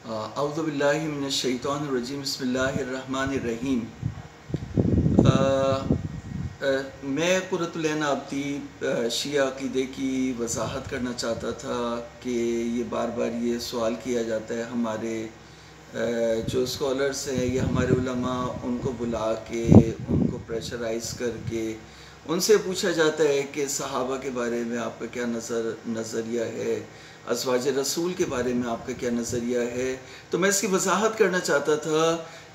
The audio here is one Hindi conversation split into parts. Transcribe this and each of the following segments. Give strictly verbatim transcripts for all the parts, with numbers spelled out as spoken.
औज़ु बिल्लाहि मिनश शैतानिर रजीम बिस्मिल्लाहिर रहमानिर रहीम। मैं कुर्रतुल ऐन आबदी शिया अक़ीदे की वजाहत करना चाहता था कि ये बार बार ये सवाल किया जाता है हमारे जो स्कॉलर्स हैं या हमारे उलमा, उनको बुला के उनको प्रेशराइज़ करके उनसे पूछा जाता है कि सहाबा के बारे में आपका क्या नज़र नज़रिया है, अज़वाज रसूल के बारे में आपका क्या नज़रिया है। तो मैं इसकी वजाहत करना चाहता था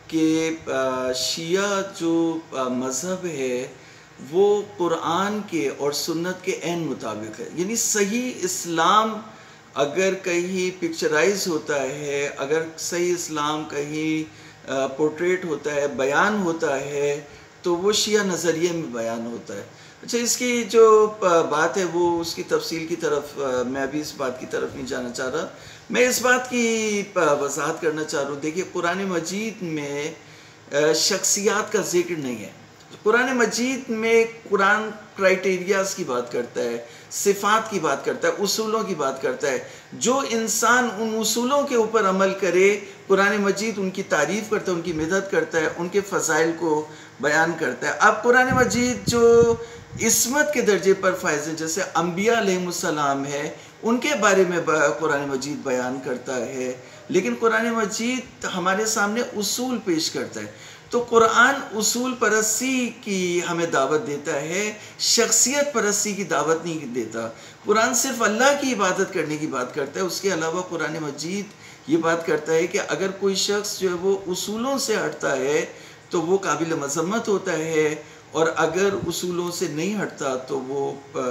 कि शिया जो मज़हब है वो कुरान के और सुन्नत के ऐन मुताबिक है। यानी सही इस्लाम अगर कहीं पिक्चराइज होता है, अगर सही इस्लाम कहीं पोर्ट्रेट होता है, बयान होता है, तो वो शिया नज़रिए में बयान होता है। अच्छा, इसकी जो बात है वो उसकी तफसील की तरफ मैं अभी इस बात की तरफ नहीं जाना चाह रहा, मैं इस बात की वजाहत करना चाह रहा हूँ। देखिए, कुरान मजीद में शख्सियात का जिक्र नहीं है। कुरान मजीद में कुरान क्राइटेरियाज की बात करता है, सिफ़ात की बात करता है, उसूलों की बात करता है। जो इंसान उन उसूलों के ऊपर अमल करे, कुरान मजीद उनकी तारीफ़ करता है, उनकी मदद करता है, उनके फ़ज़ाइल को बयान करता है। अब कुरान मजीद जो इस्मत के दर्जे पर फायज़ हैं, जैसे अम्बिया अलैहिमुस्सलाम है, उनके बारे में कुरान मजीद बयान करता है, लेकिन कुरान मजीद हमारे सामने उसूल पेश करता है। तो कुरान उसूल परस्ती की हमें दावत देता है, शख्सियत परस्ती की दावत नहीं देता। कुरान सिर्फ अल्लाह की इबादत करने की बात करता है। उसके अलावा कुरान मजीद ये बात करता है कि अगर कोई शख्स जो है वो उसूलों से हटता है तो वो काबिल मज़म्मत होता है, और अगर उसूलों से नहीं हटता तो वो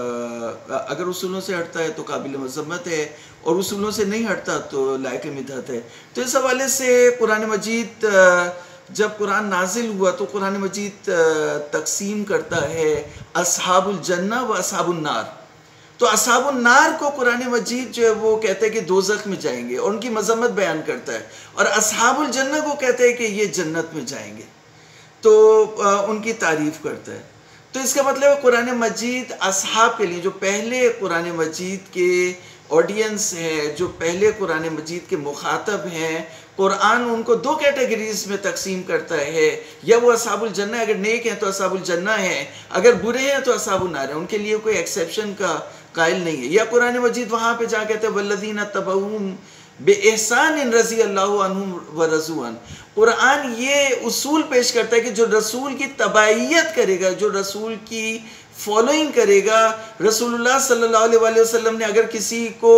अगर उसूलों से हटता है तो काबिल मज़म्मत है, और उसूलों से नहीं हटता तो लायक मिदहत है। तो इस हवाले से कुरान मजीद जब कुरान नाजिल हुआ तो कुरान मजीद तकसीम करता है अस्हाबुल जन्ना व अस्हाबुन नार। तो अस्हाबुन नार को कुरान मजीद जो है वो कहते हैं कि दोज़ख में जाएंगे और उनकी मज़म्मत बयान करता है, और अस्हाबुल जन्ना को कहते हैं कि ये जन्नत में जाएंगे, तो उनकी तारीफ़ करता है। तो इसका मतलब है कुरान मजीद अस्हाब के लिए, जो पहले कुरान मजीद के ऑडियंस है, जो पहले कुरान मजीद के मुखातब हैं, कुरान उनको दो कैटेगरीज में तकसीम करता है। या वो अस्हाबुल जन्ना, अगर नेक हैं तो अस्हाबुल जन्ना है, अगर बुरे हैं तो अस्हाबुन नार है, उनके लिए कोई एक्सेप्शन का कायल नहीं है। या कुरान मजीद वहाँ पे जा कहते हैं वल्लज़ीना तबऊहुम बेएहसान रज़ी अल्लाहु अन्हुम व रज़ू अन। कुरान ये उसूल पेश करता है कि जो रसूल की तबाइयत करेगा, जो रसूल की फॉलोइंग करेगा, रसूलुल्लाह सल्लल्लाहु अलैहि वसल्लम ने अगर किसी को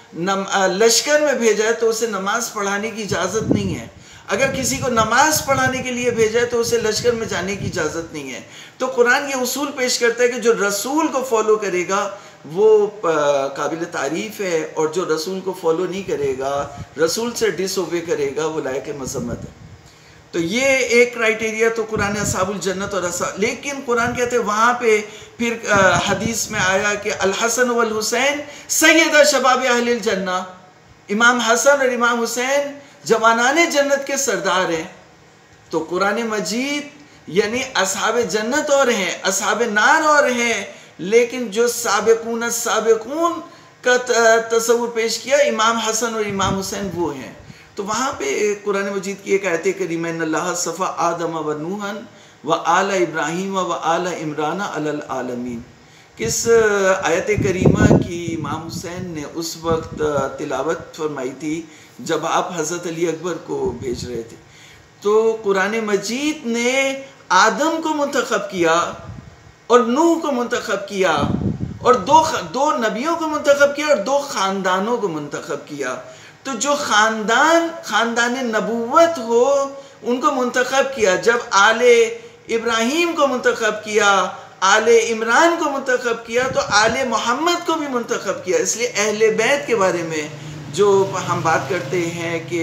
लश्कर में भेजा है तो उसे नमाज पढ़ाने की इजाज़त नहीं है। अगर किसी को नमाज पढ़ाने के लिए भेजा है तो उसे लश्कर में जाने की इजाज़त नहीं है। तो कुरान ये उसूल पेश करता है कि जो रसूल को फॉलो करेगा वो काबिल तारीफ़ है, और जो रसूल को फॉलो नहीं करेगा, रसूल से डिसओबे करेगा, वो लायक मज़म्मत है। तो ये एक क्राइटेरिया तो कुरान अस्हाबुल जन्नत और अस्हाब, लेकिन कुरान कहते हैं वहाँ पे फिर हदीस में आया कि अल हसन वल हुसैन सैयदा शबाब अहलिल जन्ना, इमाम हसन और इमाम हुसैन जवानाने जन्नत के सरदार हैं। तो कुरान मजीद यानी अस्हाब जन्नत और हैं, अस्हाब नार और हैं, लेकिन जो साबिकून साबिकून का तस्वुर पेश किया इमाम हसन और इमाम हुसैन वो हैं। तो वहाँ पे कुरान मजीद की एक आयत करीमा इन्नल्लाह सफ़ा आदम व नूहन व आला इब्राहीम व आला इमरान अलल आलमीन। किस आयत करीमा की इमाम हुसैन ने उस वक्त तिलावत फरमाई थी जब आप हज़रत अली अकबर को भेज रहे थे। तो कुरान मजीद ने आदम को मुंतखब किया और नूह को मुंतखब किया, और दो दो नबियों को मुंतखब किया और दो ख़ानदानों को मुंतखब किया। तो जो ख़ानदान ख़ानदान नबूवत हो उनको मुंतखब किया। जब आले इब्राहीम को मुंतखब किया, आले इमरान को मुंतखब किया, तो आले मोहम्मद को भी मुंतखब किया। इसलिए अहले बैत के बारे में जो हम बात करते हैं कि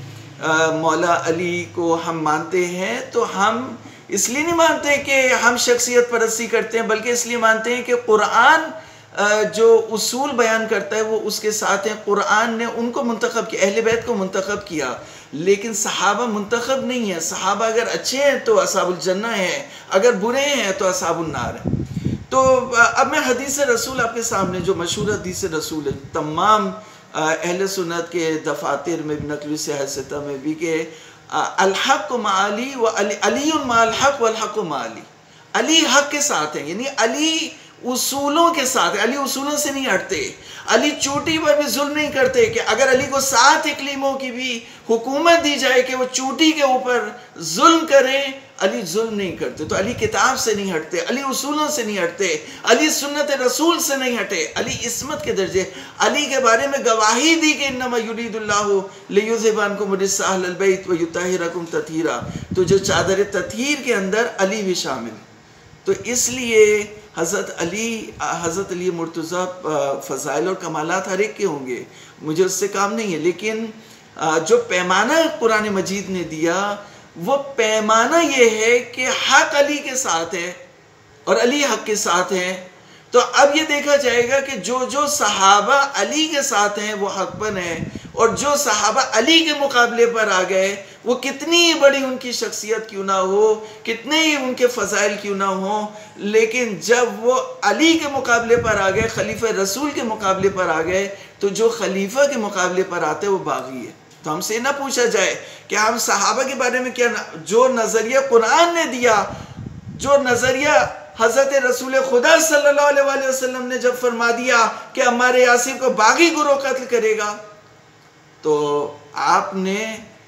मौला अली को हम मानते हैं, तो हम इसलिए नहीं मानते कि हम शख्सियत परस्ती करते हैं, बल्कि इसलिए मानते हैं कि कुरान जो उसूल बयान करता है वो उसके साथ हैं। कुरान ने उनको मुंतखब किया, अहले बैत को मुंतखब किया, लेकिन सहाबा मुंतखब नहीं है। सहाबा अगर अच्छे हैं तो अस्हाबुल जन्ना है, अगर बुरे हैं तो अस्हाबुन नार है। तो अब मैं हदीस रसूल आपके सामने, जो मशहूर हदीस रसूल है, तमाम अहले सुन्नत के दफातर में भी, नकली सियासता में भी, कि अल-हक़ माली व अली माल हक़ वल हक़ माली, अली हक़ के साथ है, यानी अली उसूलों के साथ है, अली उसूलों से नहीं हटते, अली चोटी पर भी जुल्म नहीं करते कि अगर अली को सात इकलीमों की भी हुकूमत दी जाए कि वो चोटी के ऊपर जुल्म करें, अली जुल्म नहीं करते। तो अली किताब से नहीं हटते, अली उसूलों से नहीं हटते, अली सुन्नत रसूल से नहीं हटे, अली इस्मत के दर्जे। अली के बारे में गवाही दी कि इन्नमा युरीदुल्लाहु लियुज़हिबा अन्कुम रिज्सा अहलल बैत व युत्तहिरकुम तत्हीरा, तो जो चादर तत्हीर के अंदर अली भी शामिल। तो इसलिए हज़रत अली हज़रत अली मुर्तज़ा फ़ज़ाइल और कमालात हर एक के होंगे, मुझे उससे काम नहीं है, लेकिन जो पैमाना कुरान मजीद ने दिया वो पैमाना ये है कि हक़ अली के साथ है और अली हक़ के साथ है। तो अब ये देखा जाएगा कि जो जो सहाबा अली के साथ हैं वो हक़ पर हैं, और जो सहाबा अली के मुकाबले पर आ गए वो कितनी ही बड़ी उनकी शख्सियत क्यों ना हो, कितने ही उनके फ़ज़ाइल क्यों ना हो, लेकिन जब वो अली के मुकाबले पर आ गए, खलीफा रसूल के मुकाबले पर आ गए, तो जो खलीफा के मुकाबले पर आते वो बागी है। तो हमसे ना पूछा जाए कि हम सहाबा के बारे में क्या, जो नज़रिया कुरान ने दिया, जो नज़रिया हज़रत रसूल खुदा सल्लल्लाहु अलैहि वसल्लम ने जब फरमा दिया कि हमारे यासिर को बागी गुरोह कत्ल करेगा, तो आपने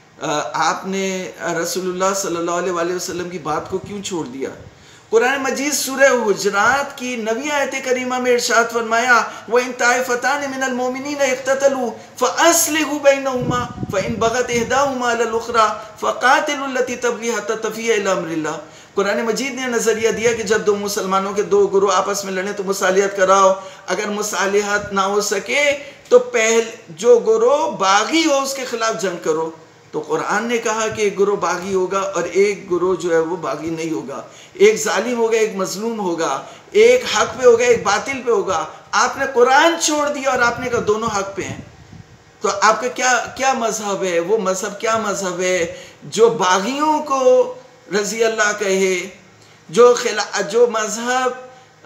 आपने रसूलुल्लाह सल्लल्लाहु अलैहि वसल्लम की बात को क्यों छोड़ दिया? कुरान मजीद सूरह हुजरात की नवी आयत करीमा में इरशाद फरमाया, व इन ताइफतान मिनल मोमिनीन इख्ततलू फअस्लिहू बैनहुमा फइन बगत इहदाहुमा अलल उखरा फकातिलुल लती तबगी हत्ता तफिया इला अम्रिल्लाह। कुरान मजीद ने नज़रिया दिया कि जब दो मुसलमानों के दो गुरोह आपस में लड़े तो मुसालिहत कराओ, अगर मुसालिहत ना हो सके तो पहले जो गुरोह बागी हो उसके खिलाफ जंग करो। तो कुरान ने कहा कि एक गुरोह बागी होगा और एक गुरोह जो है वो बागी नहीं होगा, एक जालिम होगा, एक मजलूम होगा, एक हक पे होगा, एक बातिल पे होगा। आपने कुरान छोड़ दिया और आपने कहा दोनों हक पे हैं, तो आपका क्या क्या मजहब है? वो मजहब क्या मजहब है जो बागियों को रजी अल्लाह कहे, जो खिला जो मजहब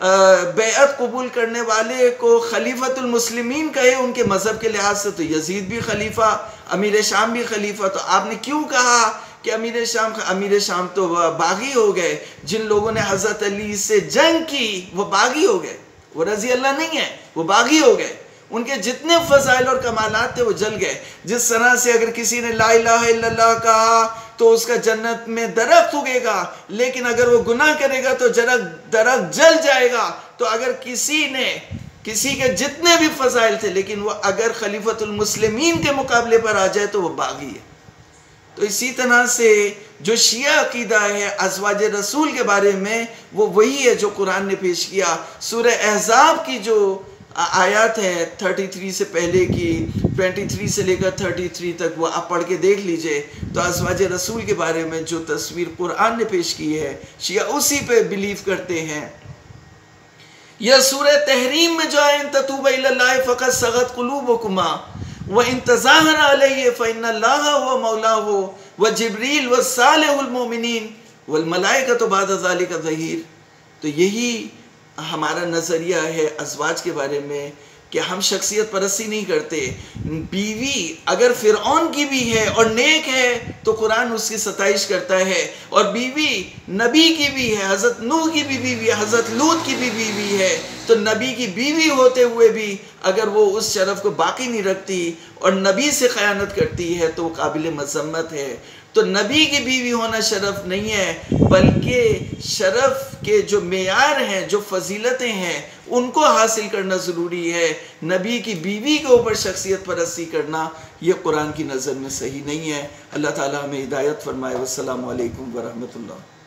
बेअत कबूल करने वाले को खलीफतुल मुस्लिमीन कहे उनके मजहब के लिहाज से? तो यजीद भी खलीफा, अमीर शाम भी खलीफा। तो आपने क्यों कहा कि अमीर शाम अमीर शाम तो बागी हो गए? जिन लोगों ने हज़रत अली से जंग की वो बागी हो गए, वो रजी अल्लाह नहीं है, वो बागी हो गए। उनके जितने फ़ज़ाइल और कमालात थे वो जल गए। जिस तरह से अगर किसी ने ला इलाहा इल्लल्लाह कहा तो उसका जन्नत में दरख्त उगेगा, लेकिन अगर वो गुनाह करेगा तो दरख्त दरख्त जल जाएगा। तो अगर किसी ने किसी के जितने भी फ़ज़ाइल थे, लेकिन वो अगर खलीफतुल मुस्लिमीन के मुकाबले पर आ जाए तो वो बागी है। तो इसी तरह से जो शिया अकीदा है अज़वाज रसूल के बारे में, वो वही है जो कुरान ने पेश किया। सूरह अहज़ाब की जो आयत है तैंतीस से पहले की, तेईस से लेकर तैंतीस तक, वो आप पढ़ के देख लीजिए। तो अज़वाज रसूल के बारे में जो तस्वीर कुरान ने पेश की है, शिया उसी पे बिलीव करते हैं। यह सूरह तहरीम में जो है, इन ततूबा इलल्लाह फ़क़द सग़त क़ुलूबुकुमा व इन तज़ाहरा अलैहि फ़इन्नल्लाहा हुवा मौलाहु व जिब्रील व सालिहुल मोमिनीन वल मलाइकतु बअद ज़ालिका ज़हीर। तो यही हमारा नज़रिया है अज़वाज के बारे में कि हम शख्सियत परस्ती नहीं करते। बीवी अगर फ़िरऔन की भी है और नेक है तो कुरान उसकी सताइश करता है, और बीवी नबी की भी है, हज़रत नूह की भी बीवी है, हज़रत लूत की भी बीवी है। तो नबी की बीवी होते हुए भी अगर वो उस शरफ़ को बाकी नहीं रखती और नबी से ख़यानत करती है तो वो काबिल मज़म्मत है। तो नबी की बीवी होना शरफ़ नहीं है, बल्कि शरफ़ के जो मेयार हैं, जो फजीलतें हैं, उनको हासिल करना ज़रूरी है। नबी की बीवी के ऊपर शख्सियत परस्ती करना ये कुरान की नज़र में सही नहीं है। अल्लाह ताला हमें हिदायत फरमाए। वस्सलामु अलैकुम वरहमतुल्लाह।